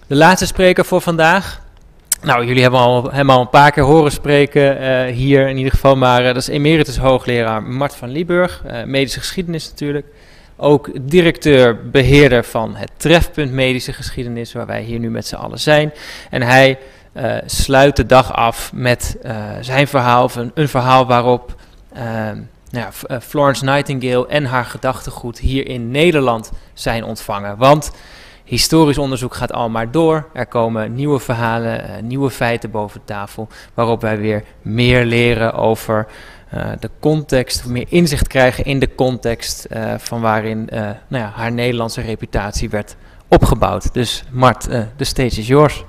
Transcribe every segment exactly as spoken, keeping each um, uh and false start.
De laatste spreker voor vandaag. Nou, jullie hebben al, hem al een paar keer horen spreken uh, hier in ieder geval, maar uh, dat is emeritus hoogleraar Mart van Lieburg, uh, medische geschiedenis natuurlijk. Ook directeur, beheerder van het Trefpunt Medische Geschiedenis, waar wij hier nu met z'n allen zijn. En hij uh, sluit de dag af met uh, zijn verhaal, een, een verhaal waarop uh, nou ja, Florence Nightingale en haar gedachtegoed hier in Nederland zijn ontvangen. Want historisch onderzoek gaat al maar door. Er komen nieuwe verhalen, uh, nieuwe feiten boven tafel, waarop wij weer meer leren over uh, de context, meer inzicht krijgen in de context uh, van waarin uh, nou ja, haar Nederlandse reputatie werd opgebouwd. Dus Mart, uh, the stage is yours.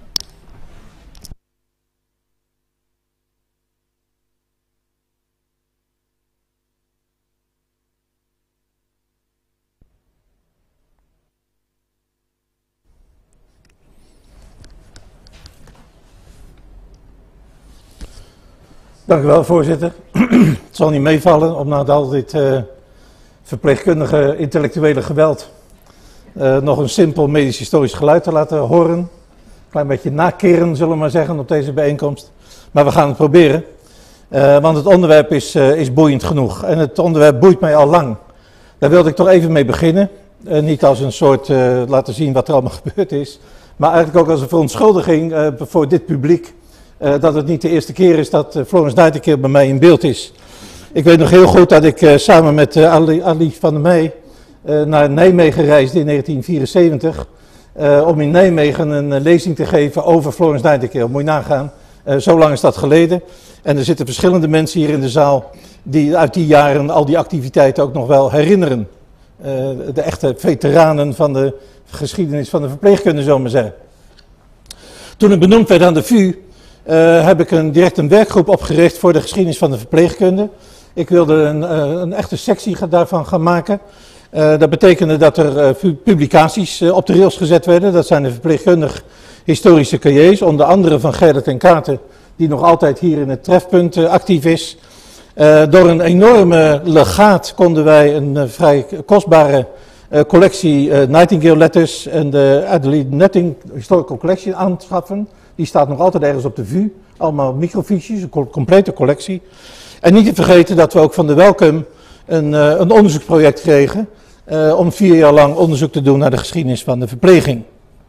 Dank u wel, voorzitter. Het zal niet meevallen om na al dit uh, verpleegkundige intellectuele geweld uh, nog een simpel medisch-historisch geluid te laten horen. Een klein beetje nakeren, zullen we maar zeggen, op deze bijeenkomst. Maar we gaan het proberen, uh, want het onderwerp is, uh, is boeiend genoeg. En het onderwerp boeit mij al lang. Daar wilde ik toch even mee beginnen. Uh, niet als een soort uh, laten zien wat er allemaal gebeurd is, maar eigenlijk ook als een verontschuldiging uh, voor dit publiek. Uh, dat het niet de eerste keer is dat uh, Florence Nightingale bij mij in beeld is. Ik weet nog heel goed dat ik uh, samen met uh, Ali, Ali van der Meij uh, naar Nijmegen reisde in negentien vierenzeventig. Uh, om in Nijmegen een uh, lezing te geven over Florence Nightingale. Moet je nagaan, uh, zo lang is dat geleden. En er zitten verschillende mensen hier in de zaal die uit die jaren al die activiteiten ook nog wel herinneren. Uh, de echte veteranen van de geschiedenis van de verpleegkunde, zullen we maar zeggen. Toen ik benoemd werd aan de V U... Uh, heb ik een, direct een werkgroep opgericht voor de geschiedenis van de verpleegkunde. Ik wilde een, uh, een echte sectie daarvan gaan maken. Uh, dat betekende dat er uh, publicaties uh, op de rails gezet werden. Dat zijn de verpleegkundig historische cahiers, onder andere van Gerrit en Katen, die nog altijd hier in het Trefpunt uh, actief is. Uh, door een enorme legaat konden wij een uh, vrij kostbare uh, collectie uh, Nightingale Letters en de Adelaide Nutting Historical Collection aanschaffen. Die staat nog altijd ergens op de V U. Allemaal microfiches, een complete collectie. En niet te vergeten dat we ook van de Welcome een, uh, een onderzoeksproject kregen. Uh, om vier jaar lang onderzoek te doen naar de geschiedenis van de verpleging.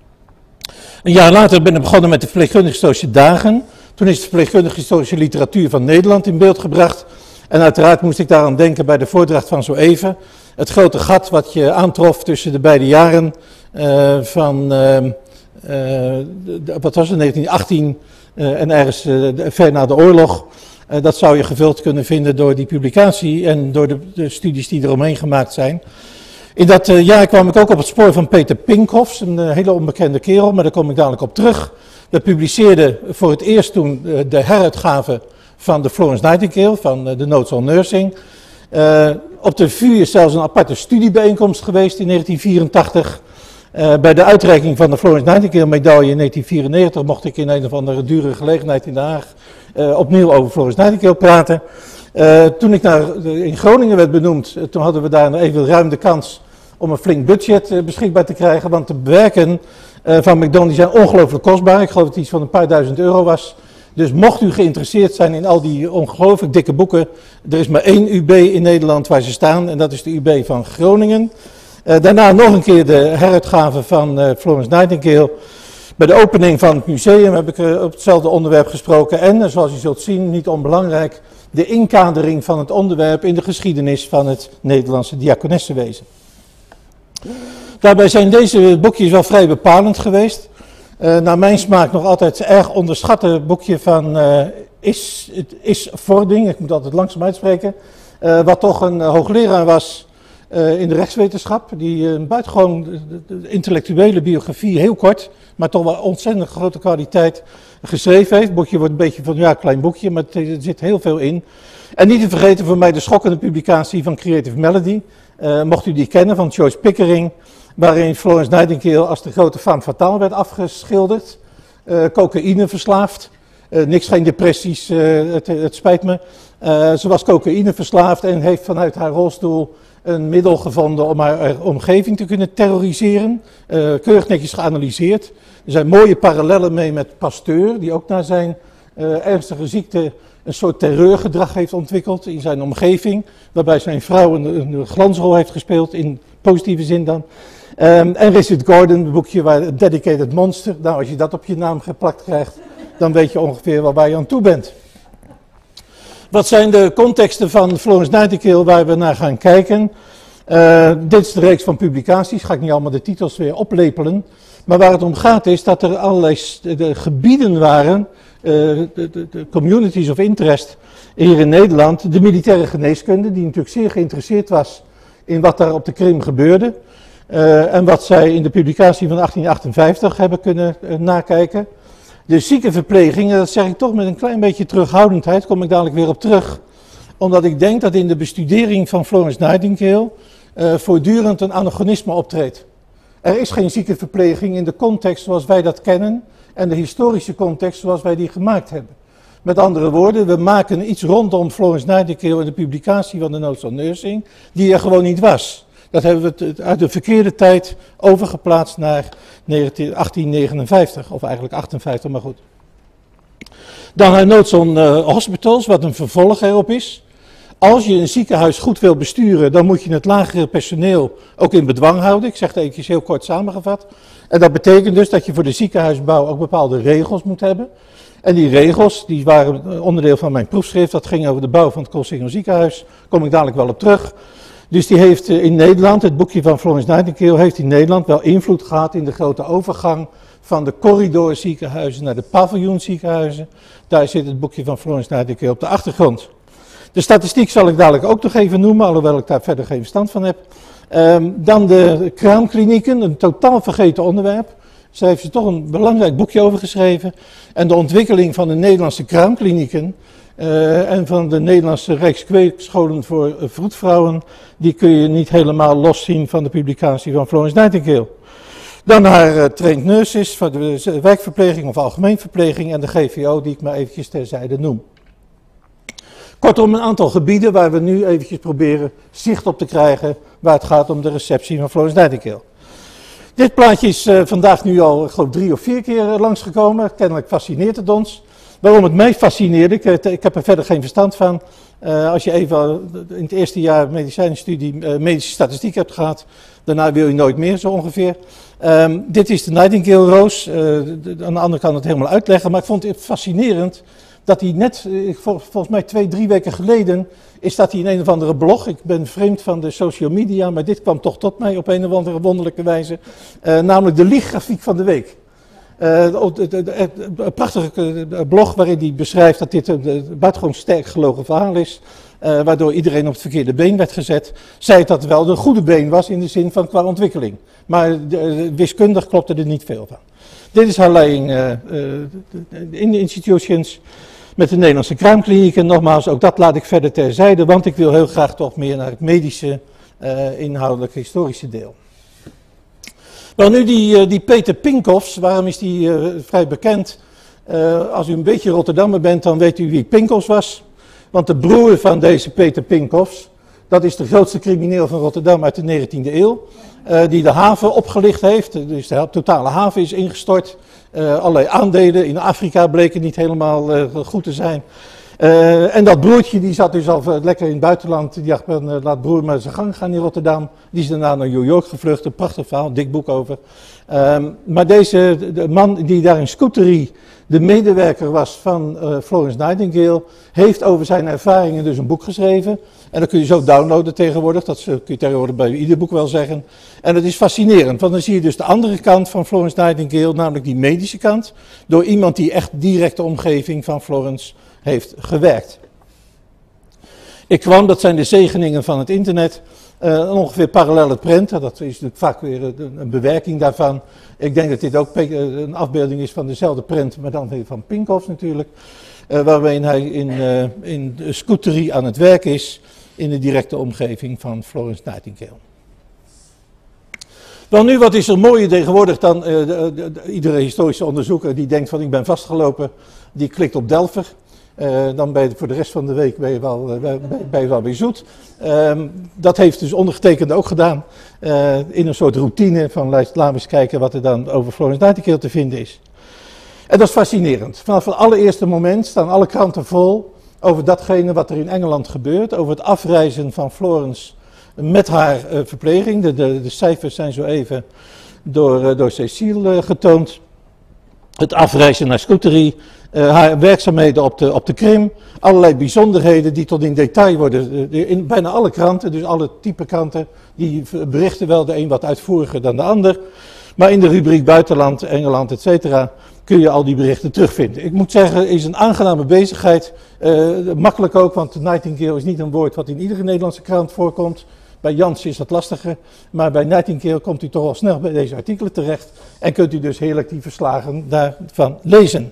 Een jaar later ben ik begonnen met de verpleegkundige historische dagen. Toen is de verpleegkundige historische literatuur van Nederland in beeld gebracht. En uiteraard moest ik daaraan denken bij de voordracht van zo even. Het grote gat wat je aantrof tussen de beide jaren uh, van... Uh, Uh, wat was het, negentien achttien uh, en ergens uh, ver na de oorlog. Uh, dat zou je gevuld kunnen vinden door die publicatie en door de, de studies die eromheen gemaakt zijn. In dat uh, jaar kwam ik ook op het spoor van Peter Pinkhofs, een uh, hele onbekende kerel, maar daar kom ik dadelijk op terug. We publiceerden voor het eerst toen uh, de heruitgave van de Florence Nightingale, van uh, de Notes on Nursing. Uh, op de V U is zelfs een aparte studiebijeenkomst geweest in negentien vierentachtig. Uh, bij de uitreiking van de Florence Nightingale medaille in negentien vierennegentig mocht ik in een of andere dure gelegenheid in Den Haag uh, opnieuw over Florence Nightingale praten. Uh, toen ik naar, uh, in Groningen werd benoemd, uh, toen hadden we daar even ruim de kans om een flink budget uh, beschikbaar te krijgen. Want de bewerken uh, van McDonald's zijn ongelooflijk kostbaar. Ik geloof dat het iets van een paar duizend euro was. Dus mocht u geïnteresseerd zijn in al die ongelooflijk dikke boeken, er is maar één U B in Nederland waar ze staan en dat is de U B van Groningen. Uh, daarna nog een keer de heruitgave van uh, Florence Nightingale. Bij de opening van het museum heb ik uh, op hetzelfde onderwerp gesproken. En uh, zoals u zult zien, niet onbelangrijk, de inkadering van het onderwerp in de geschiedenis van het Nederlandse diakonessenwezen. Daarbij zijn deze boekjes wel vrij bepalend geweest. Uh, naar mijn smaak nog altijd erg onderschatte boekje van uh, Is, Is Vording, ik moet altijd langzaam uitspreken. Uh, wat toch een uh, hoogleraar was Uh, in de rechtswetenschap, die een uh, buitengewoon de, de intellectuele biografie, heel kort, maar toch wel ontzettend grote kwaliteit geschreven heeft. Het boekje wordt een beetje van, ja, klein boekje, maar er zit heel veel in. En niet te vergeten voor mij de schokkende publicatie van Creative Melody, uh, mocht u die kennen, van Joyce Pickering, waarin Florence Nightingale als de grote femme fatale werd afgeschilderd, uh, cocaïne verslaafd. Uh, niks, geen depressies, uh, het, het spijt me. Uh, ze was cocaïne verslaafd en heeft vanuit haar rolstoel een middel gevonden om haar omgeving te kunnen terroriseren. Uh, keurig netjes geanalyseerd. Er zijn mooie parallellen mee met Pasteur, die ook naar zijn uh, ernstige ziekte een soort terreurgedrag heeft ontwikkeld in zijn omgeving. Waarbij zijn vrouw een, een glansrol heeft gespeeld, in positieve zin dan. Um, en Richard Gordon, het boekje waar Dedicated Monster. Nou, als je dat op je naam geplakt krijgt, dan weet je ongeveer wel waar je aan toe bent. Wat zijn de contexten van Florence Nightingale waar we naar gaan kijken? Uh, dit is de reeks van publicaties, ga ik niet allemaal de titels weer oplepelen. Maar waar het om gaat is dat er allerlei de gebieden waren, uh, de, de, de communities of interest hier in Nederland. De militaire geneeskunde, die natuurlijk zeer geïnteresseerd was in wat daar op de Krim gebeurde. Uh, en wat zij in de publicatie van achttien achtenvijftig hebben kunnen uh, nakijken. De ziekenverpleging, dat zeg ik toch met een klein beetje terughoudendheid, kom ik dadelijk weer op terug. Omdat ik denk dat in de bestudering van Florence Nightingale uh, voortdurend een anachronisme optreedt. Er is geen ziekenverpleging in de context zoals wij dat kennen en de historische context zoals wij die gemaakt hebben. Met andere woorden, we maken iets rondom Florence Nightingale in de publicatie van de Notes on Nursing die er gewoon niet was. Dat hebben we uit de verkeerde tijd overgeplaatst naar achttien negenenvijftig, of eigenlijk achtenvijftig, maar goed. Dan haar Notes on uh, Hospitals, wat een vervolg erop is. Als je een ziekenhuis goed wil besturen, dan moet je het lagere personeel ook in bedwang houden. Ik zeg het eventjes heel kort samengevat. En dat betekent dus dat je voor de ziekenhuisbouw ook bepaalde regels moet hebben. En die regels, die waren onderdeel van mijn proefschrift, dat ging over de bouw van het Coolsingel ziekenhuis. Daar kom ik dadelijk wel op terug. Dus die heeft in Nederland, het boekje van Florence Nightingale, heeft in Nederland wel invloed gehad in de grote overgang van de corridorziekenhuizen naar de paviljoenziekenhuizen. Daar zit het boekje van Florence Nightingale op de achtergrond. De statistiek zal ik dadelijk ook nog even noemen, alhoewel ik daar verder geen verstand van heb. Um, dan de kraamklinieken, een totaal vergeten onderwerp. Zij heeft er toch een belangrijk boekje over geschreven. En de ontwikkeling van de Nederlandse kraamklinieken uh, en van de Nederlandse Rijkskweekscholen voor uh, vroedvrouwen, die kun je niet helemaal loszien van de publicatie van Florence Nightingale. Dan haar uh, trained nurses voor de wijkverpleging of algemeenverpleging en de G V O die ik maar eventjes terzijde noem. Kortom, een aantal gebieden waar we nu eventjes proberen zicht op te krijgen waar het gaat om de receptie van Florence Nightingale. Dit plaatje is uh, vandaag nu al, ik geloof, drie of vier keer uh, langsgekomen. Kennelijk fascineert het ons. Waarom het mij fascineerde, ik, ik heb er verder geen verstand van. Uh, als je even in het eerste jaar medicijnstudie uh, medische statistiek hebt gehad, daarna wil je nooit meer zo ongeveer. Um, dit is de Nightingale Roos. Uh, de, de, aan de andere kant het helemaal uitleggen, maar ik vond het fascinerend dat hij net, vol, volgens mij twee, drie weken geleden, is dat hij in een of andere blog, ik ben vreemd van de social media, maar dit kwam toch tot mij op een of andere wonderlijke wijze, uh, namelijk de lieggrafiek van de week. Uh, een prachtige blog waarin hij beschrijft dat dit een buitengewoon sterk gelogen verhaal is, uh, waardoor iedereen op het verkeerde been werd gezet. Zei het dat het wel een goede been was in de zin van qua ontwikkeling, maar de, wiskundig klopte er niet veel van. Dit is haar leiding uh, uh, in de institutions met de Nederlandse kraamkliniek. En nogmaals, ook dat laat ik verder terzijde, want ik wil heel graag toch meer naar het medische, uh, inhoudelijk historische deel. Nou, nu die, uh, die Peter Pincoffs, waarom is die uh, vrij bekend? Uh, als u een beetje Rotterdammer bent, dan weet u wie Pincoffs was. Want de broer van deze Peter Pincoffs, dat is de grootste crimineel van Rotterdam uit de negentiende eeuw. Uh, die de haven opgelicht heeft, dus de totale haven is ingestort. Uh, allerlei aandelen in Afrika bleken niet helemaal uh, goed te zijn. Uh, en dat broertje die zat dus al lekker in het buitenland, die dacht, uh, laat broer maar zijn gang gaan in Rotterdam. Die is daarna naar New York gevlucht, een prachtig verhaal, een dik boek over. Um, maar deze de man die daar in Scutari de medewerker was van uh, Florence Nightingale, heeft over zijn ervaringen dus een boek geschreven. En dat kun je zo downloaden tegenwoordig, dat kun je tegenwoordig bij ieder boek wel zeggen. En dat is fascinerend, want dan zie je dus de andere kant van Florence Nightingale, namelijk die medische kant, door iemand die echt directe omgeving van Florence heeft gewerkt. Ik kwam, dat zijn de zegeningen van het internet, uh, ongeveer parallelle prenten, dat is natuurlijk vaak weer een, een bewerking daarvan. Ik denk dat dit ook een afbeelding is van dezelfde prent, maar dan van Pincoffs natuurlijk. Uh, waarin hij in, uh, in de Scutari aan het werk is, in de directe omgeving van Florence Nightingale. Dan nu, wat is er mooier tegenwoordig dan uh, de, de, de, iedere historische onderzoeker die denkt van ik ben vastgelopen, die klikt op Delver. Uh, dan ben je voor de rest van de week ben je wel, uh, ben je wel weer zoet. Uh, dat heeft dus ondergetekende ook gedaan. Uh, in een soort routine van laten we eens kijken wat er dan over Florence Nightingale te vinden is. En dat is fascinerend. Vanaf het allereerste moment staan alle kranten vol over datgene wat er in Engeland gebeurt. Over het afreizen van Florence met haar uh, verpleging. De, de, de cijfers zijn zo even door, uh, door Cecile uh, getoond. Het afreizen naar Scutari, uh, haar werkzaamheden op de, op de Krim, allerlei bijzonderheden die tot in detail worden, uh, in bijna alle kranten, dus alle type kranten, die berichten wel de een wat uitvoeriger dan de ander. Maar in de rubriek buitenland, Engeland, et cetera, kun je al die berichten terugvinden. Ik moet zeggen, het is een aangename bezigheid, uh, makkelijk ook, want Nightingale is niet een woord wat in iedere Nederlandse krant voorkomt. Bij Jans is dat lastiger, maar bij Nightingale komt u toch al snel bij deze artikelen terecht en kunt u dus heerlijk die verslagen daarvan lezen.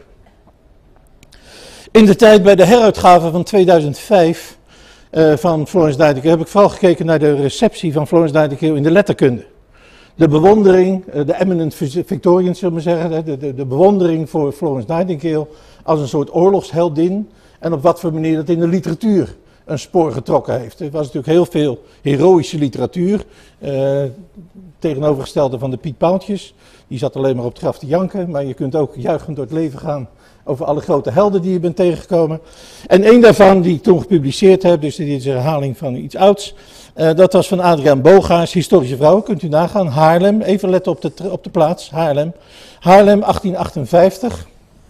In de tijd bij de heruitgave van tweeduizend vijf uh, van Florence Nightingale heb ik vooral gekeken naar de receptie van Florence Nightingale in de letterkunde. De bewondering, uh, de eminent Victorians zullen we zeggen, de, de, de bewondering voor Florence Nightingale als een soort oorlogsheldin en op wat voor manier dat in de literatuur een spoor getrokken heeft. Er was natuurlijk heel veel heroïsche literatuur, uh, tegenovergestelde van de Piet Paaltjes. Die zat alleen maar op het graf te janken, maar je kunt ook juichend door het leven gaan over alle grote helden die je bent tegengekomen. En een daarvan die ik toen gepubliceerd heb, dus dit is een herhaling van iets ouds, uh, dat was van Adriaan Bogaerts, Historische Vrouwen, kunt u nagaan, Haarlem, even letten op de, op de plaats, Haarlem. Haarlem achttien achtenvijftig.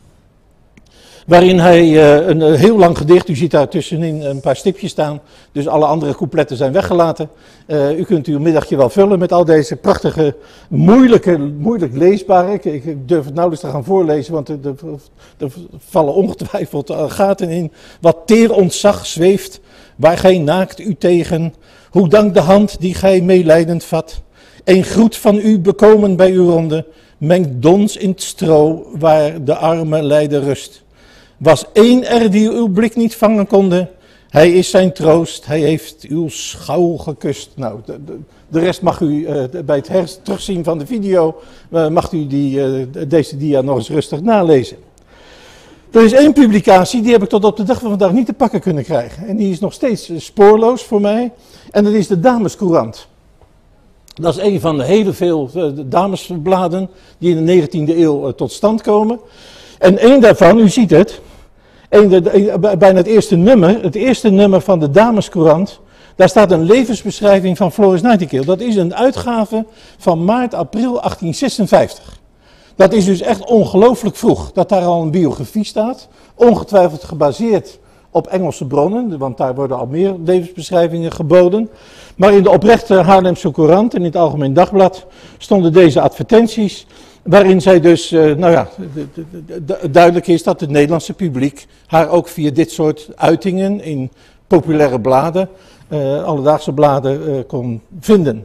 Waarin hij uh, een uh, heel lang gedicht, u ziet daar tussenin een paar stipjes staan, dus alle andere coupletten zijn weggelaten. Uh, u kunt uw middagje wel vullen met al deze prachtige, moeilijke, moeilijk leesbare, ik, ik durf het nauwelijks te gaan voorlezen, want er, er, er vallen ongetwijfeld uh, gaten in. Wat teer ontzag zweeft, waar gij naakt u tegen, hoe dank de hand die gij meelijdend vat. Een groet van u bekomen bij uw ronde, mengt dons in het stro, waar de arme lijden rust. Was één er die uw blik niet vangen konde, hij is zijn troost, hij heeft uw schouw gekust. Nou, de, de, de rest mag u uh, bij het her- terugzien van de video, uh, mag u die, uh, deze dia nog eens rustig nalezen. Er is één publicatie, die heb ik tot op de dag van vandaag niet te pakken kunnen krijgen. En die is nog steeds uh, spoorloos voor mij, en dat is de Damescourant. Dat is een van de hele veel uh, damesbladen die in de negentiende eeuw uh, tot stand komen. En één daarvan, u ziet het, een, de, de, bijna het eerste nummer, het eerste nummer van de Damescourant, daar staat een levensbeschrijving van Florence Nightingale. Dat is een uitgave van maart, april achttien zesenvijftig. Dat is dus echt ongelooflijk vroeg, dat daar al een biografie staat, ongetwijfeld gebaseerd op Engelse bronnen, want daar worden al meer levensbeschrijvingen geboden. Maar in de oprechte Haarlemse Courant en in het Algemeen Dagblad stonden deze advertenties, waarin zij dus, uh, nou ja, duidelijk is dat het Nederlandse publiek haar ook via dit soort uitingen in populaire bladen, uh, alledaagse bladen, uh, kon vinden.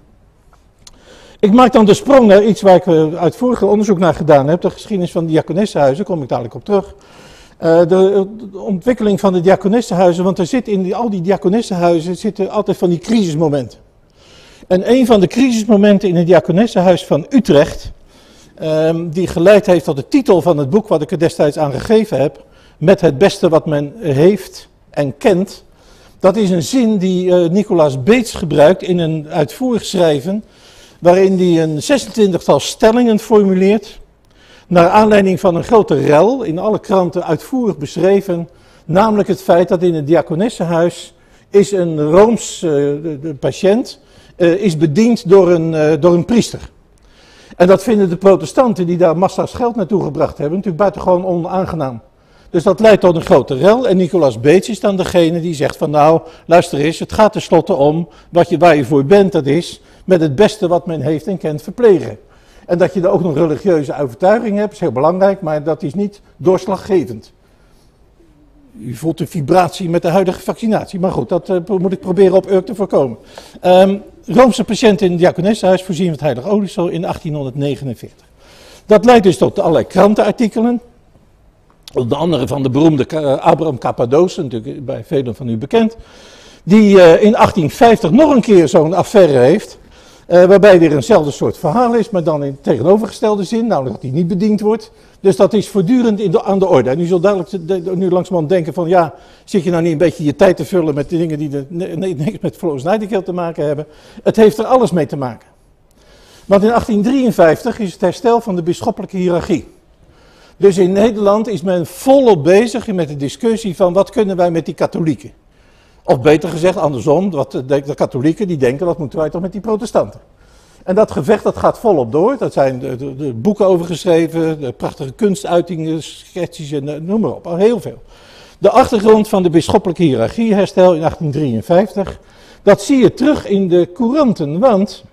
Ik maak dan de sprong naar iets waar ik uh, uitvoerig onderzoek naar gedaan heb, de geschiedenis van de diakonessenhuizen, kom ik dadelijk op terug. Uh, de, de ontwikkeling van de diakonessenhuizen, want er zit in die, al die diakonessenhuizen zitten altijd van die crisismomenten. En een van de crisismomenten in het diakonessenhuis van Utrecht, Um, die geleid heeft tot de titel van het boek wat ik er destijds aan gegeven heb, met het beste wat men heeft en kent. Dat is een zin die uh, Nicolaas Beets gebruikt in een uitvoerig schrijven, waarin hij een zesentwintigtal stellingen formuleert, naar aanleiding van een grote rel, in alle kranten uitvoerig beschreven, namelijk het feit dat in het diakonessenhuis is een Rooms uh, de, de patiënt, uh, is bediend door een, uh, door een priester. En dat vinden de protestanten die daar massa's geld naartoe gebracht hebben natuurlijk buitengewoon onaangenaam. Dus dat leidt tot een grote rel en Nicolaas Beets is dan degene die zegt van nou, luister eens, het gaat tenslotte om wat je, waar je voor bent, dat is met het beste wat men heeft en kent verplegen. En dat je er ook nog religieuze overtuiging hebt, is heel belangrijk, maar dat is niet doorslaggevend. U voelt de vibratie met de huidige vaccinatie, maar goed, dat uh, moet ik proberen op Urk te voorkomen. Um, Roomse patiënten in het diakonessenhuis voorzien van het heilige oliesel in achttienhonderdnegenenveertig. Dat leidt dus tot allerlei krantenartikelen. Onder andere van de beroemde uh, Abraham Cappadoce, natuurlijk bij velen van u bekend. Die uh, in achttien vijftig nog een keer zo'n affaire heeft. Uh, waarbij weer eenzelfde soort verhaal is, maar dan in tegenovergestelde zin, namelijk dat hij niet bediend wordt. Dus dat is voortdurend in de, aan de orde. En u zult duidelijk nu langzamerhand denken van, ja, zit je nou niet een beetje je tijd te vullen met de dingen die de, nee, niks met Florence Nightingale te maken hebben? Het heeft er alles mee te maken. Want in achttien drieënvijftig is het herstel van de bisschoppelijke hiërarchie. Dus in Nederland is men volop bezig met de discussie van wat kunnen wij met die katholieken. Of beter gezegd andersom, wat de, de katholieken die denken dat moeten wij toch met die protestanten. En dat gevecht dat gaat volop door, dat zijn de, de, de boeken over geschreven, de prachtige kunstuitingen, schetsjes en noem maar op, al heel veel. De achtergrond van de bisschoppelijke hiërarchieherstel in achttien drieënvijftig, dat zie je terug in de couranten, want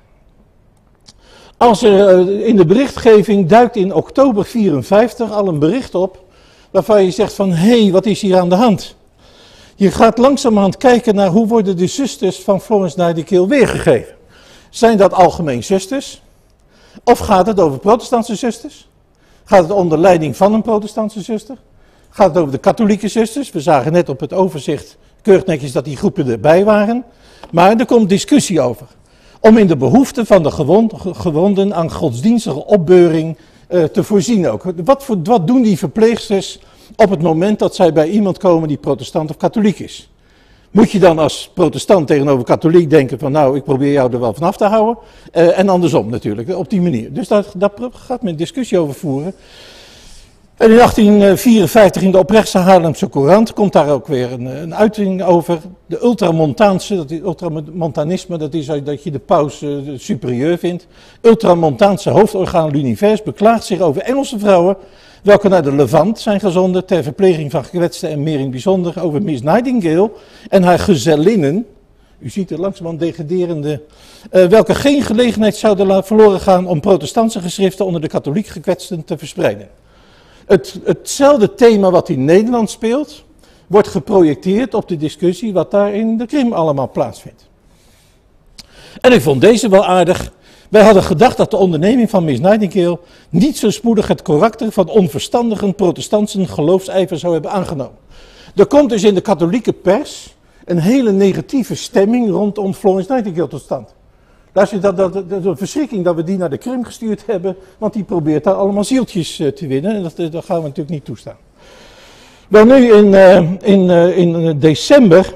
als er in de berichtgeving duikt in oktober vierenvijftig al een bericht op, waarvan je zegt van, hé, hey, wat is hier aan de hand? Je gaat langzamerhand kijken naar hoe worden de zusters van Florence Nightingale weergegeven. Zijn dat algemeen zusters? Of gaat het over protestantse zusters? Gaat het onder leiding van een protestantse zuster? Gaat het over de katholieke zusters? We zagen net op het overzicht keurig netjes dat die groepen erbij waren. Maar er komt discussie over. Om in de behoeften van de gewond, gewonden aan godsdienstige opbeuring uh, te voorzien ook. Wat, voor, wat doen die verpleegsters op het moment dat zij bij iemand komen die protestant of katholiek is? Moet je dan als protestant tegenover katholiek denken van nou, ik probeer jou er wel van af te houden. Uh, en andersom natuurlijk, op die manier. Dus daar, daar gaat men discussie over voeren. En in achttien vierenvijftig in de Oprechtse Haarlemse Courant komt daar ook weer een, een uiting over. De ultramontaanse, dat is ultramontanisme, dat is dat je de paus uh, superieur vindt. Ultramontaanse hoofdorgaan l'univers beklaagt zich over Engelse vrouwen, welke naar de Levant zijn gezonden ter verpleging van gekwetsten en meer in het bijzonder over Miss Nightingale en haar gezellinnen. U ziet er langzamerhand degraderende, uh, welke geen gelegenheid zouden laten verloren gaan om protestantse geschriften onder de katholiek gekwetsten te verspreiden. Het, hetzelfde thema wat in Nederland speelt, wordt geprojecteerd op de discussie wat daar in de Krim allemaal plaatsvindt. En ik vond deze wel aardig. Wij hadden gedacht dat de onderneming van Miss Nightingale niet zo spoedig het karakter van onverstandige protestantse geloofsijver zou hebben aangenomen. Er komt dus in de katholieke pers een hele negatieve stemming rondom Florence Nightingale tot stand. Luister, dat, dat, dat is een verschrikking dat we die naar de Krim gestuurd hebben, want die probeert daar allemaal zieltjes uh, te winnen en dat, dat gaan we natuurlijk niet toestaan. Wel nu in, uh, in, uh, in december,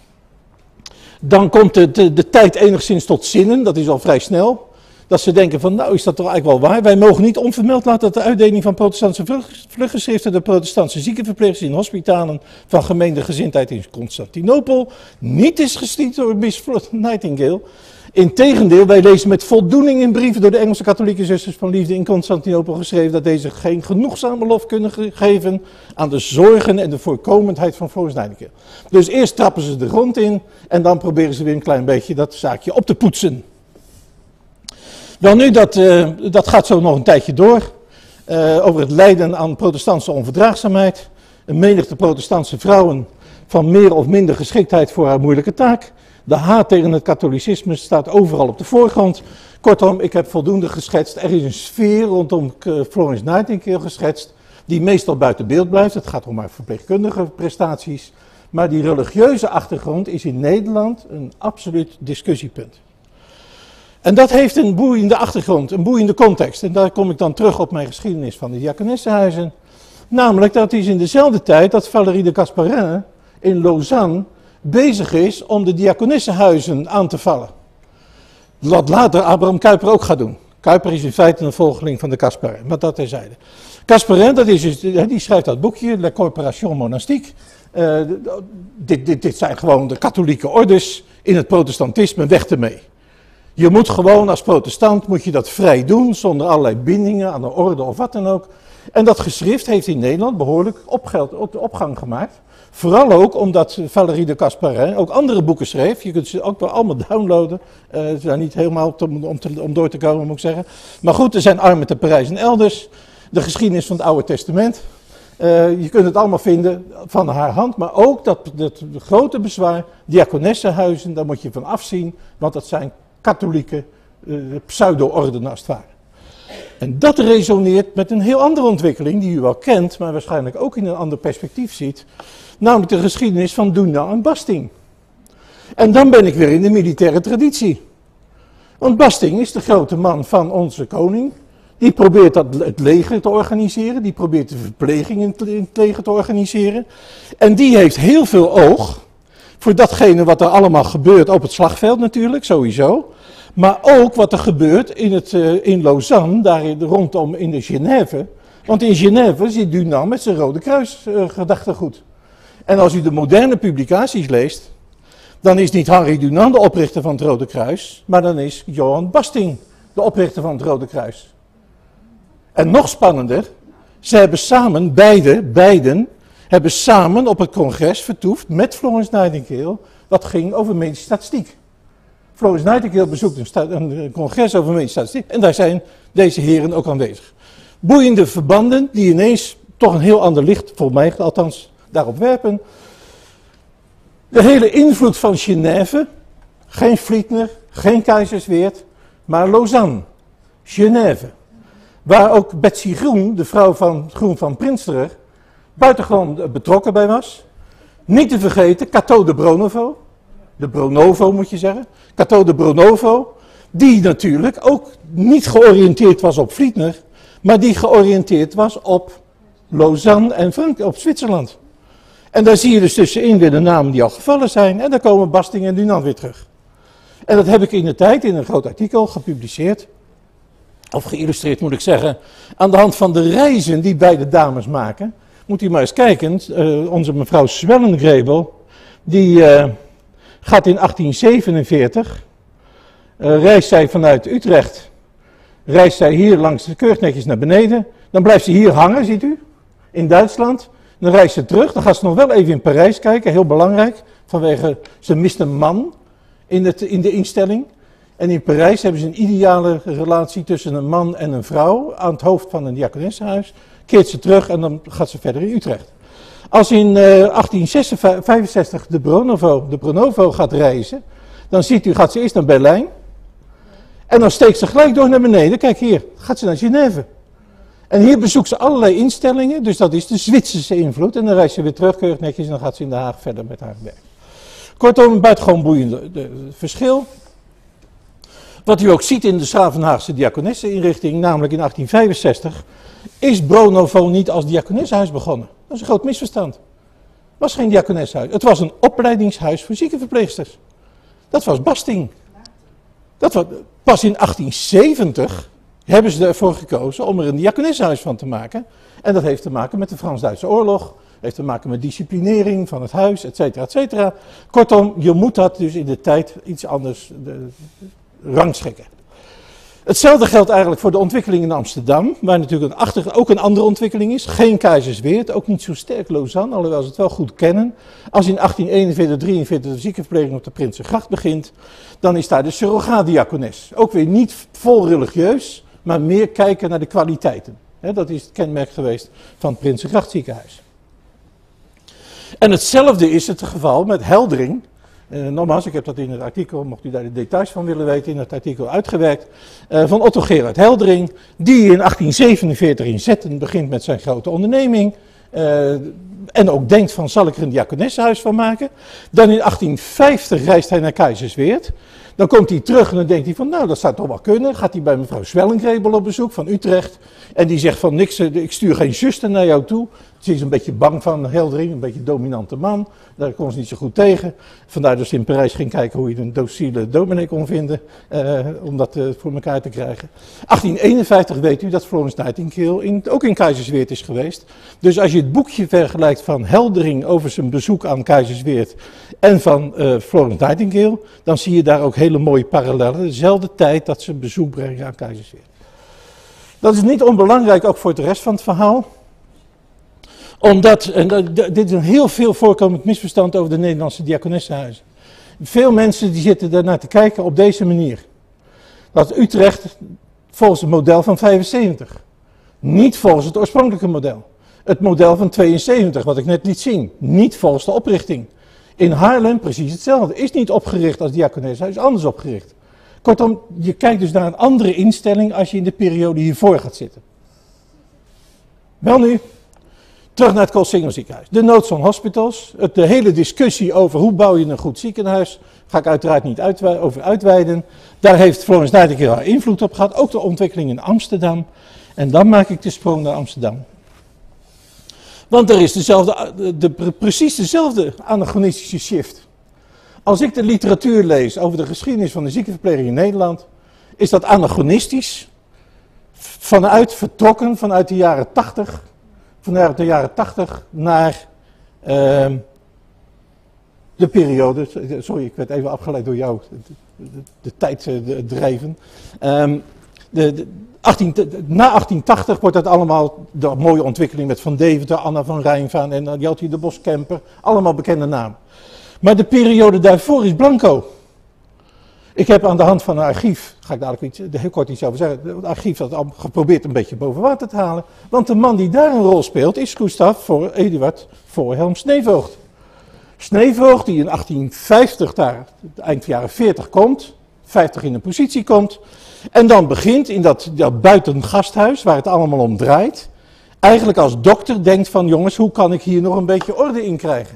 dan komt de, de, de tijd enigszins tot zinnen, dat is al vrij snel. Dat ze denken van nou is dat toch eigenlijk wel waar. Wij mogen niet onvermeld laten dat de uitdeling van protestantse vluggeschriften, de protestantse ziekenverpleegsters in hospitalen van gemeende gezindheid in Constantinopel niet is gestiend door Miss Nightingale. Integendeel, wij lezen met voldoening in brieven door de Engelse katholieke zusters van liefde in Constantinopel geschreven dat deze geen genoegzame lof kunnen geven aan de zorgen en de voorkomendheid van Florence Nightingale. Dus eerst trappen ze de grond in en dan proberen ze weer een klein beetje dat zaakje op te poetsen. Wel nu, dat, uh, dat gaat zo nog een tijdje door, uh, over het lijden aan protestantse onverdraagzaamheid. Een menigte protestantse vrouwen van meer of minder geschiktheid voor haar moeilijke taak. De haat tegen het katholicisme staat overal op de voorgrond. Kortom, ik heb voldoende geschetst. Er is een sfeer rondom Florence Nightingale geschetst, die meestal buiten beeld blijft. Het gaat om haar verpleegkundige prestaties. Maar die religieuze achtergrond is in Nederland een absoluut discussiepunt. En dat heeft een boeiende achtergrond, een boeiende context. En daar kom ik dan terug op mijn geschiedenis van de diakonessenhuizen. Namelijk, dat is in dezelfde tijd dat Valérie de Casparin in Lausanne bezig is om de diakonessenhuizen aan te vallen. Wat later Abraham Kuyper ook gaat doen. Kuyper is in feite een volgeling van de Casparin, maar dat terzijde. Casparin, dat is dus, die schrijft dat boekje, La Corporation Monastique. Uh, dit, dit, dit zijn gewoon de katholieke ordes in het protestantisme, weg ermee. Je moet gewoon als protestant, moet je dat vrij doen, zonder allerlei bindingen aan de orde of wat dan ook. En dat geschrift heeft in Nederland behoorlijk opgeld, op, opgang gemaakt. Vooral ook omdat Valérie de Casparin ook andere boeken schreef. Je kunt ze ook wel allemaal downloaden. Uh, ze zijn niet helemaal om, om, te, om door te komen, moet ik zeggen. Maar goed, er zijn Armen te Parijs en elders. De geschiedenis van het Oude Testament. Uh, je kunt het allemaal vinden van haar hand. Maar ook dat, dat grote bezwaar, diakonessenhuizen, daar moet je van afzien. Want dat zijn katholieke uh, pseudo-orden als het ware. En dat resoneert met een heel andere ontwikkeling die u wel kent, maar waarschijnlijk ook in een ander perspectief ziet. Namelijk de geschiedenis van Dunant en Basting. En dan ben ik weer in de militaire traditie. Want Basting is de grote man van onze koning. Die probeert dat, het leger te organiseren. Die probeert de verpleging in het leger te organiseren. En die heeft heel veel oog voor datgene wat er allemaal gebeurt op het slagveld natuurlijk, sowieso. Maar ook wat er gebeurt in, het, uh, in Lausanne, daar in, rondom in de Genève. Want in Genève zit Dunant met zijn Rode Kruis uh, gedachtegoed. En als u de moderne publicaties leest, dan is niet Henri Dunant de oprichter van het Rode Kruis, maar dan is Johan Basting de oprichter van het Rode Kruis. En nog spannender, ze hebben samen, beide, beiden, hebben samen op het congres vertoefd met Florence Nightingale, wat ging over medische statistiek. Florence Nightingale bezoekt een, een congres over medische statistiek en daar zijn deze heren ook aanwezig. Boeiende verbanden die ineens toch een heel ander licht, voor mij althans, daarop werpen. De hele invloed van Genève, geen Vlietner, geen Keizersweerd, maar Lausanne, Genève. Waar ook Betsy Groen, de vrouw van Groen van Prinsterer, buitengewoon betrokken bij was. Niet te vergeten, Cato de Bronovo, de Bronovo moet je zeggen, Cato de Bronovo, die natuurlijk ook niet georiënteerd was op Vlietner, maar die georiënteerd was op Lausanne en Frankrijk, op Zwitserland. En daar zie je dus tussenin weer de namen die al gevallen zijn. En dan komen Basting en Dunant weer terug. En dat heb ik in de tijd in een groot artikel gepubliceerd. Of geïllustreerd moet ik zeggen. Aan de hand van de reizen die beide dames maken. Moet u maar eens kijken. Uh, onze mevrouw Swellengrebel. Die uh, gaat in achttien zevenenveertig. Uh, reist zij vanuit Utrecht. Reist zij hier langs de keurig netjes naar beneden. Dan blijft ze hier hangen, ziet u. In Duitsland. Dan reist ze terug, dan gaat ze nog wel even in Parijs kijken, heel belangrijk, vanwege ze mist een man in, het, in de instelling. En in Parijs hebben ze een ideale relatie tussen een man en een vrouw aan het hoofd van een diakonessenhuis. Keert ze terug en dan gaat ze verder in Utrecht. Als in uh, achttien vijfenzestig de Bronovo, de Bronovo gaat reizen, dan ziet u, gaat ze eerst naar Berlijn. En dan steekt ze gelijk door naar beneden, kijk hier, gaat ze naar Genève. En hier bezoekt ze allerlei instellingen, dus dat is de Zwitserse invloed. En dan reist ze weer terug, keurig netjes, en dan gaat ze in Den Haag verder met haar werk. Kortom, een buitengewoon boeiende de, de, verschil. Wat u ook ziet in de Schravenhaagse diakonesseninrichting, namelijk in achttien vijfenzestig, is Bronovo niet als diakonessenhuis begonnen. Dat is een groot misverstand. Het was geen diakonessenhuis, het was een opleidingshuis voor ziekenverpleegsters. Dat was Basting. Dat was, pas in achttien zeventig... hebben ze ervoor gekozen om er een diakonessenhuis van te maken. En dat heeft te maken met de Frans-Duitse oorlog. Heeft te maken met disciplinering van het huis, et cetera, et cetera. Kortom, je moet dat dus in de tijd iets anders de, de, rangschikken. Hetzelfde geldt eigenlijk voor de ontwikkeling in Amsterdam. Waar natuurlijk een achter, ook een andere ontwikkeling is. Geen Keizersweerd, ook niet zo sterk Lausanne, alhoewel ze het wel goed kennen. Als in achttien eenenveertig, drieënveertig de ziekenverpleging op de Prinsengracht begint, dan is daar de surrogaatdiakones. Ook weer niet vol religieus, maar meer kijken naar de kwaliteiten. He, dat is het kenmerk geweest van het Prinsengracht ziekenhuis. En hetzelfde is het geval met Heldring. Uh, nogmaals, ik heb dat in het artikel, mocht u daar de details van willen weten, in het artikel uitgewerkt. Uh, van Otto Gerard Heldring, die in achttien zevenenveertig in Zetten begint met zijn grote onderneming. Uh, en ook denkt van, zal ik er een diakonessenhuis van maken? Dan in achttien vijftig reist hij naar Keizersweerd. Dan komt hij terug en dan denkt hij van, nou dat zou toch wel kunnen. Gaat hij bij mevrouw Swellengrebel op bezoek van Utrecht. En die zegt van, niks, ik stuur geen zuster naar jou toe. Ze is een beetje bang van Heldring, een beetje een dominante man. Daar kon ze niet zo goed tegen. Vandaar dat ze in Parijs ging kijken hoe je een dociele dominee kon vinden. Uh, om dat uh, voor elkaar te krijgen. achttien eenenvijftig weet u dat Florence Nightingale in, ook in Keizersweerd is geweest. Dus als je het boekje vergelijkt van Heldring over zijn bezoek aan Keizersweerd en van uh, Florence Nightingale, dan zie je daar ook hele mooie parallellen. Dezelfde tijd dat ze bezoek brengen aan Keizersweerd. Dat is niet onbelangrijk ook voor de rest van het verhaal. Omdat, en dit is een heel veel voorkomend misverstand over de Nederlandse diakonessenhuizen. Veel mensen die zitten daarnaar te kijken op deze manier. Dat Utrecht volgens het model van vijfenzeventig. Niet volgens het oorspronkelijke model. Het model van tweeënzeventig, wat ik net liet zien. Niet volgens de oprichting. In Haarlem precies hetzelfde. Is niet opgericht als diakonessenhuis, is anders opgericht. Kortom, je kijkt dus naar een andere instelling als je in de periode hiervoor gaat zitten. Wel nu. Terug naar het Coolsingel ziekenhuis. De Noodson Hospitals, het, de hele discussie over hoe bouw je een goed ziekenhuis, ga ik uiteraard niet uitwe over uitweiden. Daar heeft Florence Nightingale haar invloed op gehad, ook de ontwikkeling in Amsterdam. En dan maak ik de sprong naar Amsterdam. Want er is dezelfde, de, de, precies dezelfde anachronistische shift. Als ik de literatuur lees over de geschiedenis van de ziekenverpleging in Nederland, is dat anachronistisch, vanuit vertrokken vanuit de jaren tachtig, vanuit de jaren tachtig naar uh, de periode, sorry ik werd even afgeleid door jou, de, de, de tijd de, drijven. Um, de, de, achttien, de, na achttien tachtig wordt dat allemaal, de mooie ontwikkeling met Van Deventer, Anna van Rijnvaan en uh, Jeltje de Boskemper, allemaal bekende namen. Maar de periode daarvoor is blanco. Ik heb aan de hand van een archief, ga ik dadelijk iets, heel kort iets over zeggen, het archief had al geprobeerd een beetje boven water te halen. Want de man die daar een rol speelt is Gustav voor Eduard Voorhelm Sneevoogd. Sneevoogd die in achttien vijftig daar, eind jaren veertig komt, vijftig in een positie komt. En dan begint in dat, dat buitengasthuis waar het allemaal om draait. Eigenlijk als dokter denkt van jongens, hoe kan ik hier nog een beetje orde in krijgen?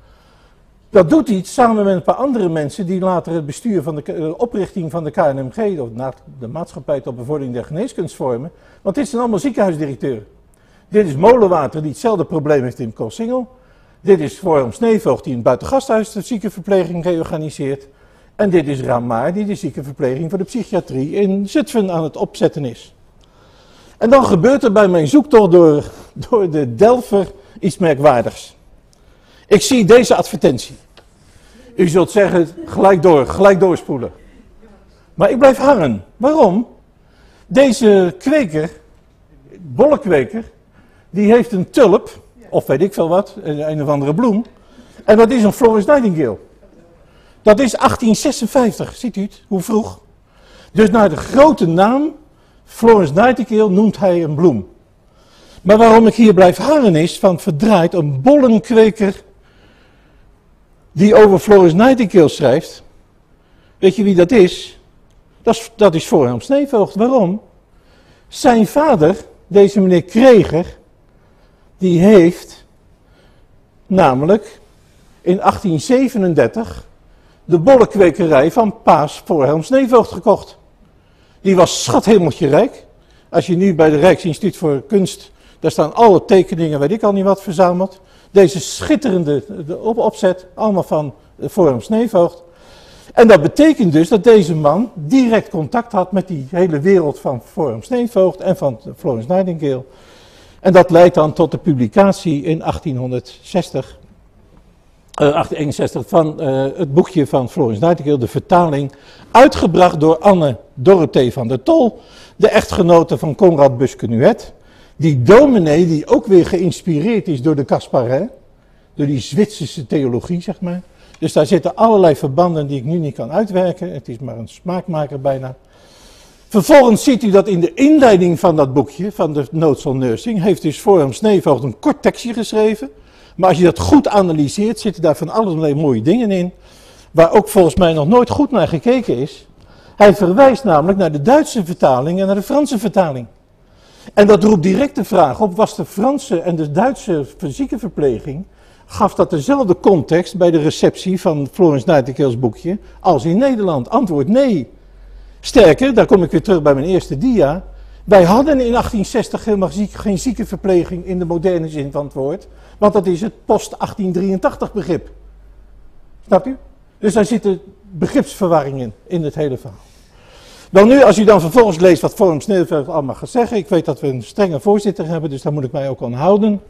Dat doet hij samen met een paar andere mensen die later het bestuur van de, de oprichting van de K N M G, of de Maatschappij tot Bevordering der Geneeskunst vormen. Want dit zijn allemaal ziekenhuisdirecteuren. Dit is Molenwater die hetzelfde probleem heeft in Coolsingel. Dit is Voorhelm Sneevoogd die in het buitengasthuis de ziekenverpleging reorganiseert. En dit is Ramaar die de ziekenverpleging voor de psychiatrie in Zutphen aan het opzetten is. En dan gebeurt er bij mijn zoektocht door, door de Delver iets merkwaardigs. Ik zie deze advertentie. U zult zeggen, gelijk door, gelijk doorspoelen. Maar ik blijf hangen. Waarom? Deze kweker, bollenkweker, die heeft een tulp, of weet ik veel wat, een, een of andere bloem. En dat is een Florence Nightingale. Dat is achttien zesenvijftig, ziet u het, hoe vroeg. Dus naar de grote naam, Florence Nightingale, noemt hij een bloem. Maar waarom ik hier blijf hangen is, van verdraaid een bollenkweker die over Florence Nightingale schrijft. Weet je wie dat is? Dat is, dat is Voorhelm Sneevoogd. Waarom? Zijn vader, deze meneer Kreger, die heeft namelijk in achttien zevenendertig de bollenkwekerij van Paas Voorhelm Sneevoogd gekocht. Die was schathemeltje rijk. Als je nu bij de Rijksinstituut voor Kunst, daar staan alle tekeningen, weet ik al niet wat, verzameld. Deze schitterende de opzet, allemaal van Voorhelm Sneevoogd. En dat betekent dus dat deze man direct contact had met die hele wereld van Voorhelm Sneevoogd en van Florence Nightingale. En dat leidt dan tot de publicatie in achttienhonderdzestig, uh, achttien eenenzestig van uh, het boekje van Florence Nightingale, de vertaling, uitgebracht door Anne Dorothee van der Tol, de echtgenote van Conrad Buske-Nuet. Die dominee die ook weer geïnspireerd is door de Gasparin, door die Zwitserse theologie zeg maar. Dus daar zitten allerlei verbanden die ik nu niet kan uitwerken, het is maar een smaakmaker bijna. Vervolgens ziet u dat in de inleiding van dat boekje, van de Notes on Nursing, heeft dus Voorhelm Sneevoogd een kort tekstje geschreven. Maar als je dat goed analyseert, zitten daar van allerlei mooie dingen in, waar ook volgens mij nog nooit goed naar gekeken is. Hij verwijst namelijk naar de Duitse vertaling en naar de Franse vertaling. En dat roept direct de vraag op, was de Franse en de Duitse ziekenverpleging, gaf dat dezelfde context bij de receptie van Florence Nightingale's boekje als in Nederland? Antwoord nee. Sterker, daar kom ik weer terug bij mijn eerste dia, wij hadden in achttien zestig helemaal ziek, geen ziekenverpleging in de moderne zin van het woord, want dat is het post-achttien drieëntachtig begrip. Snapt u? Dus daar zitten begripsverwarringen in, in het hele verhaal. Wel nu, als u dan vervolgens leest wat Voorhelm Sneevoogd allemaal gaat zeggen, ik weet dat we een strenge voorzitter hebben, dus daar moet ik mij ook aan houden.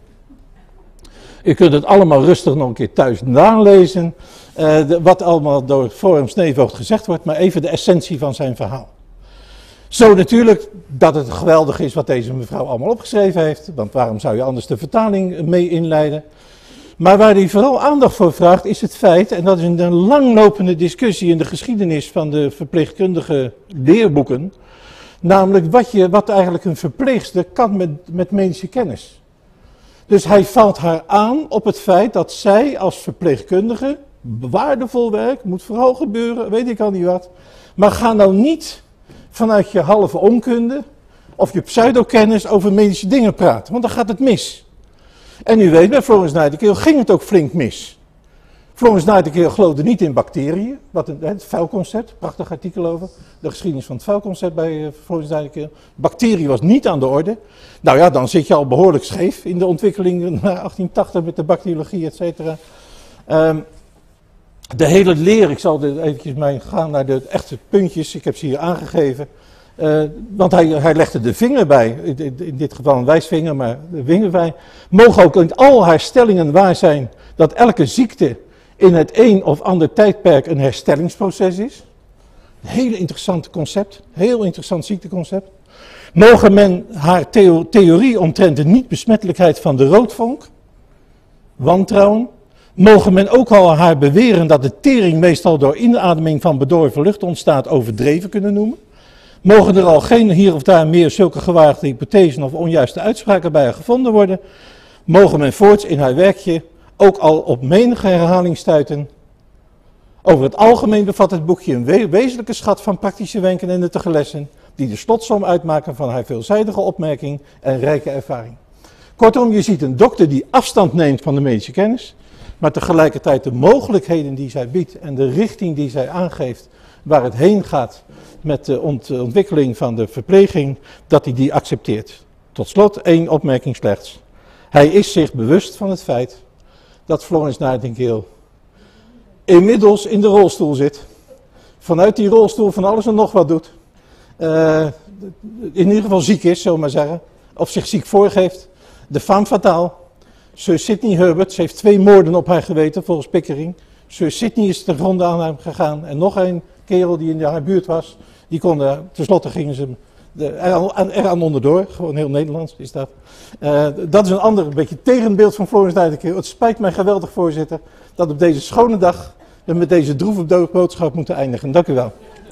U kunt het allemaal rustig nog een keer thuis nalezen, uh, de, wat allemaal door Voorhelm Sneevoogd gezegd wordt, maar even de essentie van zijn verhaal. Zo natuurlijk dat het geweldig is wat deze mevrouw allemaal opgeschreven heeft, want waarom zou je anders de vertaling mee inleiden? Maar waar hij vooral aandacht voor vraagt is het feit, en dat is een langlopende discussie in de geschiedenis van de verpleegkundige leerboeken, namelijk wat, je, wat eigenlijk een verpleegster kan met, met medische kennis. Dus hij valt haar aan op het feit dat zij als verpleegkundige, waardevol werk, moet vooral gebeuren, weet ik al niet wat, maar ga nou niet vanuit je halve onkunde of je pseudokennis over medische dingen praten, want dan gaat het mis. En u weet, bij Florence Nightingale ging het ook flink mis. Florence Nightingale geloofde niet in bacteriën, wat een, het vuilconcept, prachtig artikel over, de geschiedenis van het vuilconcept bij uh, Florence Nightingale. Bacterie was niet aan de orde. Nou ja, dan zit je al behoorlijk scheef in de ontwikkeling na achttien tachtig met de bacteriologie, et cetera. Um, de hele leer, ik zal eventjes mee gaan naar de echte puntjes, ik heb ze hier aangegeven. Uh, want hij, hij legde de vinger bij, in, in dit geval een wijsvinger, maar de vinger bij. Mogen ook in al haar stellingen waar zijn dat elke ziekte in het een of ander tijdperk een herstellingsproces is. Een heel interessant concept, heel interessant ziekteconcept. Mogen men haar theo theorie omtrent de niet-besmettelijkheid van de roodvonk wantrouwen? Mogen men ook al haar beweren dat de tering meestal door inademing van bedorven lucht ontstaat overdreven kunnen noemen? Mogen er al geen hier of daar meer zulke gewaagde hypothesen of onjuiste uitspraken bij haar gevonden worden? Mogen men voorts in haar werkje ook al op menige herhaling stuiten? Over het algemeen bevat het boekje een we wezenlijke schat van praktische wenken en nuttige lessen, die de slotsom uitmaken van haar veelzijdige opmerking en rijke ervaring. Kortom, je ziet een dokter die afstand neemt van de medische kennis, maar tegelijkertijd de mogelijkheden die zij biedt en de richting die zij aangeeft waar het heen gaat met de ont ontwikkeling van de verpleging, dat hij die accepteert. Tot slot één opmerking slechts. Hij is zich bewust van het feit dat Florence Nightingale inmiddels in de rolstoel zit. Vanuit die rolstoel van alles en nog wat doet. Uh, in ieder geval ziek is, zullen we maar zeggen. Of zich ziek voorgeeft. De femme fatale. Sir Sidney Herbert, ze heeft twee moorden op haar geweten volgens Pickering. Sir Sidney is ten gronde aan hem gegaan. En nog een kerel die in haar buurt was. Die kon, tenslotte gingen ze de, eraan, eraan onderdoor. Gewoon heel Nederlands is dat. Uh, dat is een ander, een beetje tegenbeeld van Florence Nightingale. Het spijt mij geweldig, voorzitter, dat op deze schone dag we met deze droeve boodschap moeten eindigen. Dank u wel.